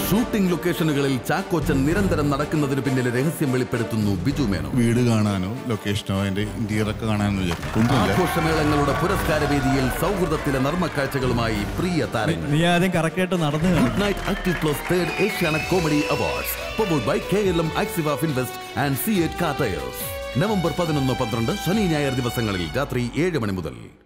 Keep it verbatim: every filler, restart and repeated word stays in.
Shooting ലൊക്കേഷനുകളിൽ Chackochan നിരന്തരം നടക്കുന്നതിന് പിന്നിലെ രഹസ്യം വെളിപ്പെടുത്തുന്നു ബിജു മേനോൻ. വീട് കാണാനോ ലൊക്കേഷനോ അതിന്റെ ഇന്റീരിയറൊക്കെ കാണാനോ ആഘോഷമേളങ്ങളുടെ പുരസ്കാര വേദിയിൽ സൗഹൃദത്തിലെ നർമ്മക്കാഴ്ചകളുമായി പ്രിയ താരങ്ങൾ. Good night active plus third Asianet comedy awards powered by K L M Axiva Finvest and CEAT car tyres. November പതിനൊന്ന് പന്ത്രണ്ട് ശനി ഞായർ ദിവസങ്ങളിൽ രാത്രി ഏഴ് മണി മുതൽ.